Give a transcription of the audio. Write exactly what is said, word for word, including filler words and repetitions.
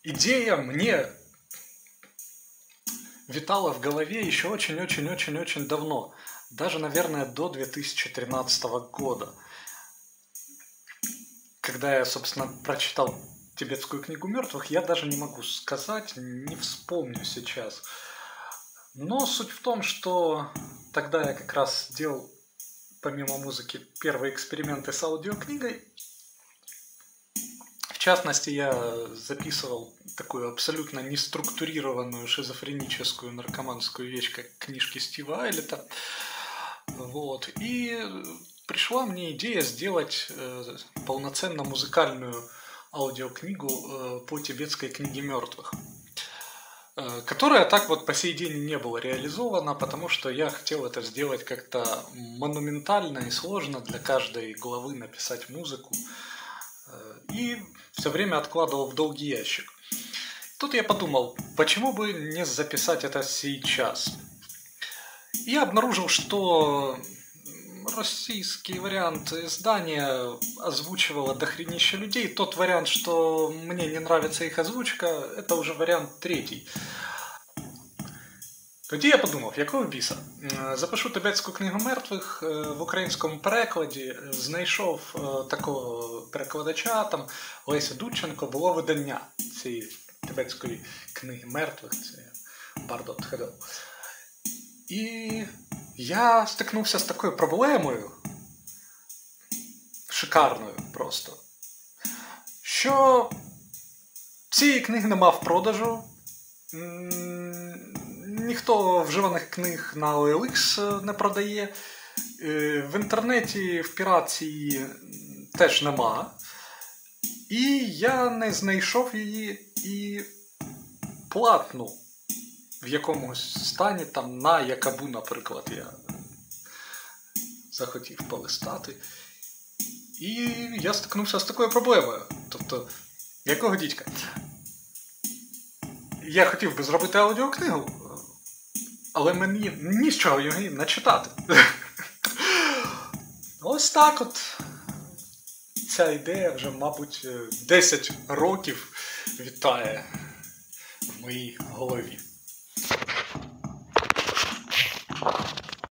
идея мне витала в голове еще очень-очень-очень-очень давно. Даже, наверное, до две тысячи тринадцатого года. Когда я, собственно, прочитал «Тибетскую книгу мертвых», я даже не могу сказать, не вспомню сейчас. Но суть в том, что тогда я как раз делал, помимо музыки, первые эксперименты с аудиокнигой. В частности, я записывал такую абсолютно неструктурированную шизофреническую наркоманскую вещь, как книжки Стива Айлета. Вот. И пришла мне идея сделать э, полноценно музыкальную аудиокнигу э, по тибетской книге мертвых, э, которая так вот по сей день не была реализована, потому что я хотел это сделать как-то монументально и сложно, для каждой главы написать музыку, э, и все время откладывал в долгий ящик. Тут я подумал, почему бы не записать это сейчас? И я обнаружил, что российский вариант издания озвучивало дохренище людей. Тот вариант, что мне не нравится их озвучка, это уже вариант третій. Тоді я подумав, якого біса? Запишу «Тибетську книгу мертвих» в українському перекладі. Знайшов такого перекладача, там Леся Дудченко, було видання цієї «Тибетської книги мертвих», це Бардот Хедел. І я стикнувся з такою проблемою, шикарною просто, що цієї книги нема в продажу, ніхто вживаних книг на о ел ікс не продає, в інтернеті в піратці теж нема, і я не знайшов її і платну. В якомусь стані, там на Якабу, наприклад, я захотів полистати. І я стикнувся з такою проблемою. Тобто, якого дідька? Я хотів би зробити аудіокнигу, але мені ні з чого її начитати. Ось так от ця ідея вже, мабуть, десять років вітає в моїй голові.